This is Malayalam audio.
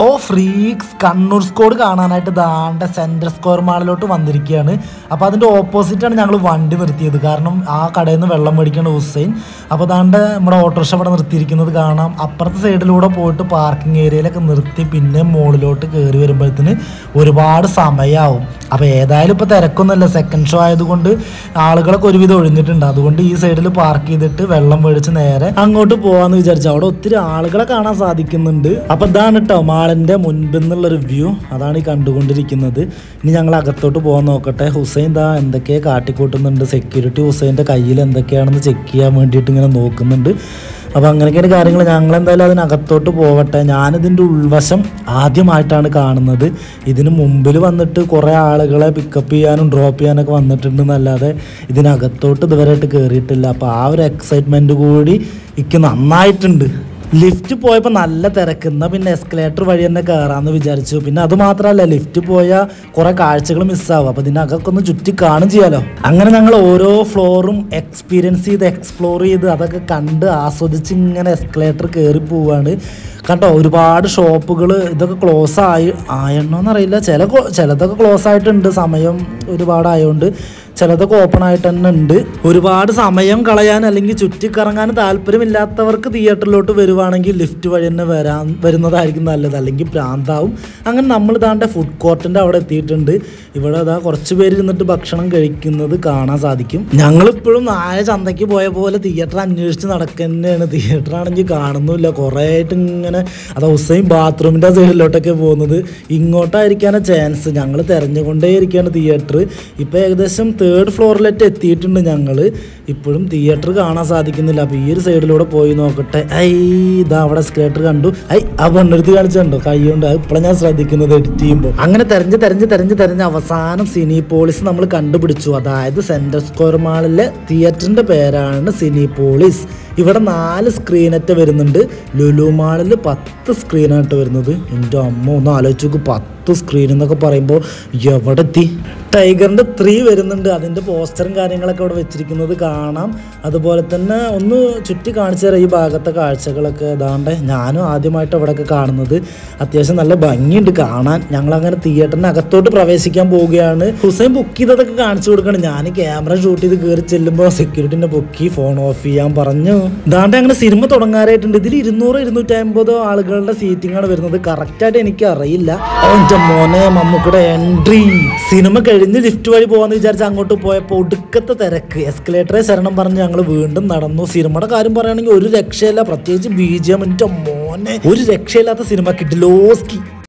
ഓ ഫ്രീക്സ് കണ്ണൂർ സ്കോഡ് കാണാനായിട്ട് ദാണ്ട സെൻട്രൽ സ്ക്വയർ മാളിലോട്ട് വന്നിരിക്കുകയാണ്. അപ്പോൾ അതിൻ്റെ ഓപ്പോസിറ്റാണ് ഞങ്ങൾ വണ്ടി നിർത്തിയത്. കാരണം ആ കടയിൽ നിന്ന് വെള്ളം മേടിക്കേണ്ട ഹുസൈൻ. അപ്പോൾ ദാണ്ട നമ്മുടെ ഓട്ടോറിക്ഷ ഇവിടെ നിർത്തിയിരിക്കുന്നത് കാണാം. അപ്പുറത്തെ സൈഡിലൂടെ പോയിട്ട് പാർക്കിംഗ് ഏരിയയിലൊക്കെ നിർത്തി പിന്നെ മുകളിലോട്ട് കയറി വരുമ്പോഴത്തേന് ഒരുപാട് സമയമാവും. അപ്പോൾ ഏതായാലും ഇപ്പോൾ തിരക്കൊന്നുമില്ല, സെക്കൻഡ് ഷോ ആയതുകൊണ്ട് ആളുകളൊക്കെ ഒരുവിധം ഒഴിഞ്ഞിട്ടുണ്ട്. അതുകൊണ്ട് ഈ സൈഡിൽ പാർക്ക് ചെയ്തിട്ട് വെള്ളം മേടിച്ച് നേരെ അങ്ങോട്ട് പോകാമെന്ന് വിചാരിച്ചു. അവിടെ ഒത്തിരി ആളുകളെ കാണാൻ സാധിക്കുന്നുണ്ട്. അപ്പോൾ ഇതാണ് കേട്ടോ മാളിൻ്റെ മുൻപിൽ നിന്നുള്ളൊരു വ്യൂ, അതാണ് ഈ കണ്ടുകൊണ്ടിരിക്കുന്നത്. ഇനി ഞങ്ങൾ അകത്തോട്ട് പോകാൻ നോക്കട്ടെ. ഹുസൈൻ ദാ എന്തൊക്കെയാണ് കാട്ടിക്കൂട്ടുന്നുണ്ട്. സെക്യൂരിറ്റി ഹുസൈൻ്റെ കയ്യിൽ എന്തൊക്കെയാണെന്ന് ചെക്ക് ചെയ്യാൻ വേണ്ടിയിട്ട് ഇങ്ങനെ നോക്കുന്നുണ്ട്. അപ്പോൾ അങ്ങനെയൊക്കെയാണ് കാര്യങ്ങൾ. ഞങ്ങളെന്തായാലും അതിനകത്തോട്ട് പോകട്ടെ. ഞാനിതിൻ്റെ ഉൾവശം ആദ്യമായിട്ടാണ് കാണുന്നത്. ഇതിന് മുമ്പിൽ വന്നിട്ട് കുറേ ആളുകളെ പിക്കപ്പ് ചെയ്യാനും ഡ്രോപ്പ് ചെയ്യാനൊക്കെ വന്നിട്ടുണ്ടെന്നല്ലാതെ ഇതിനകത്തോട്ട് ഇതുവരെയായിട്ട് കയറിയിട്ടില്ല. അപ്പോൾ ആ ഒരു എക്സൈറ്റ്മെൻറ്റ് കൂടി എനിക്ക് നന്നായിട്ടുണ്ട്. ലിഫ്റ്റ് പോയപ്പോൾ നല്ല തിരക്കുന്ന, പിന്നെ എസ്കലേറ്റർ വഴി തന്നെ കയറാമെന്ന് വിചാരിച്ചു. പിന്നെ അത് മാത്രമല്ല, ലിഫ്റ്റ് പോയാൽ കുറേ കാഴ്ചകൾ മിസ്സാവും. അപ്പോൾ ഇതിനകത്തൊക്കെ ഒന്ന് ചുറ്റി കാണും ചെയ്യാലോ. അങ്ങനെ ഞങ്ങൾ ഓരോ ഫ്ലോറും എക്സ്പീരിയൻസ് ചെയ്ത് എക്സ്പ്ലോർ ചെയ്ത് അതൊക്കെ കണ്ട് ആസ്വദിച്ച് ഇങ്ങനെ എസ്കലേറ്റർ കയറി പോവുകയാണ്. കണ്ടോ ഒരുപാട് ഷോപ്പുകൾ ഇതൊക്കെ ക്ലോസ് ആയെന്നറിയില്ല. ചിലതൊക്കെ ക്ലോസ് ആയിട്ടുണ്ട്, സമയം ഒരുപാടായതുകൊണ്ട്. ചിലതൊക്കെ ഓപ്പൺ ആയിട്ട് തന്നെ ഉണ്ട്. ഒരുപാട് സമയം കളയാൻ അല്ലെങ്കിൽ ചുറ്റിക്കറങ്ങാൻ താല്പര്യമില്ലാത്തവർക്ക് തിയേറ്ററിലോട്ട് വരുവാണെങ്കിൽ ലിഫ്റ്റ് വഴി തന്നെ വരുന്നതായിരിക്കും നല്ലത്, അല്ലെങ്കിൽ പ്രാന്താവും. അങ്ങനെ നമ്മൾ ഇതാണ്ട് ഫുഡ് കോർട്ടിൻ്റെ അവിടെ എത്തിയിട്ടുണ്ട്. ഇവിടെ അതാ കുറച്ച് പേര് ഇരുന്നിട്ട് ഭക്ഷണം കഴിക്കുന്നത് കാണാൻ സാധിക്കും. ഞങ്ങളിപ്പോഴും നായ ചന്തയ്ക്ക് പോയ പോലെ തിയേറ്റർ അന്വേഷിച്ച് നടക്കുന്നതാണ്. തിയേറ്റർ ആണെങ്കിൽ കാണുന്നില്ല. കുറേ ആയിട്ട് ഇങ്ങനെ അത് ഹുസൈൻ ബാത്റൂമിൻ്റെ സൈഡിലോട്ടൊക്കെ പോകുന്നത്. ഇങ്ങോട്ടായിരിക്കാനാണ് ചാൻസ്. ഞങ്ങൾ തിരഞ്ഞുകൊണ്ടേ ഇരിക്കുകയാണ് തിയേറ്റർ. ഇപ്പോൾ ഏകദേശം 3rd ഫ്ലോറിലേക്ക് എത്തിയിട്ടുണ്ട് ഞങ്ങൾ. ഇപ്പോഴും തിയേറ്റർ കാണാൻ സാധിക്കുന്നില്ല. അപ്പോൾ ഈ ഒരു സൈഡിലൂടെ പോയി നോക്കട്ടെ. ഇതാ അവിടെ സ്കേറ്റർ കണ്ടു. ആ പെണ്ണെടുത്ത് കാണിച്ചുണ്ടോ കൈ കൊണ്ട്? അത് ഇപ്പോഴാണ് ഞാൻ ശ്രദ്ധിക്കുന്നത് എഡിറ്റ് ചെയ്യുമ്പോൾ. അങ്ങനെ തെരഞ്ഞ് അവസാനം സിനിപോളിസ് നമ്മൾ കണ്ടുപിടിച്ചു. അതായത് സെൻട്രൽ സ്ക്വയർ മാളിലെ തിയേറ്ററിൻ്റെ പേരാണ് സിനിപോളിസ്. ഇവിടെ 4 സ്ക്രീനറ്റ് വരുന്നുണ്ട്. ലുലു മാളിൽ 10 സ്ക്രീനായിട്ട് വരുന്നത്. എൻ്റെ അമ്മ ഒന്ന് ആലോചിച്ച് നോക്ക്, 10 സ്ക്രീൻ എന്നൊക്കെ പറയുമ്പോൾ എവിടെ എത്തി. ടൈഗറിൻ്റെ 3 വരുന്നുണ്ട്. അതിൻ്റെ പോസ്റ്ററും കാര്യങ്ങളൊക്കെ അവിടെ വെച്ചിരിക്കുന്നത് കാണാം. അതുപോലെ തന്നെ ഒന്ന് ചുറ്റി കാണിച്ചു തരാം ഈ ഭാഗത്തെ കാഴ്ചകളൊക്കെ. ഏതാണ്ട് ഞാനും ആദ്യമായിട്ട് അവിടെയൊക്കെ കാണുന്നത്. അത്യാവശ്യം നല്ല ഭംഗിയുണ്ട് കാണാൻ. ഞങ്ങളങ്ങനെ തിയേറ്ററിന് അകത്തോട്ട് പ്രവേശിക്കാൻ പോവുകയാണ്. ഹുസൈൻ ബുക്ക് ചെയ്തതൊക്കെ കാണിച്ചു കൊടുക്കണം. ഞാൻ ക്യാമറ ഷൂട്ട് ചെയ്ത് കയറി ചെല്ലുമ്പോൾ സെക്യൂരിറ്റിൻ്റെ ബുക്ക് ഫോൺ ഓഫ് ചെയ്യാൻ പറഞ്ഞു. ഇതാണ്ട് അങ്ങനെ സിനിമ തുടങ്ങാനായിട്ടുണ്ട്. ഇതിൽ 200-250 ആളുകളുടെ സീറ്റിംഗ് ആണ് വരുന്നത്. കറക്റ്റായിട്ട് എനിക്ക് അറിയില്ല. എൻ്റെ മോനെ മമ്മൂക്കയുടെ എൻട്രി. സിനിമ കഴിഞ്ഞ് ലിഫ്റ്റ് വഴി പോകാമെന്ന് വിചാരിച്ച് അങ്ങോട്ട് പോയപ്പോൾ ഒടുക്കത്തെ തിരക്ക്. എസ്കലേറ്ററെ ശരണം പറഞ്ഞ് ഞങ്ങൾ വീണ്ടും നടന്നു. സിനിമയുടെ കാര്യം പറയുകയാണെങ്കിൽ ഒരു രക്ഷയില്ല. പ്രത്യേകിച്ച് BGM. എൻ്റെ മോനെ ഒരു രക്ഷയില്ലാത്ത സിനിമ കിട്ടിലോസ്കി.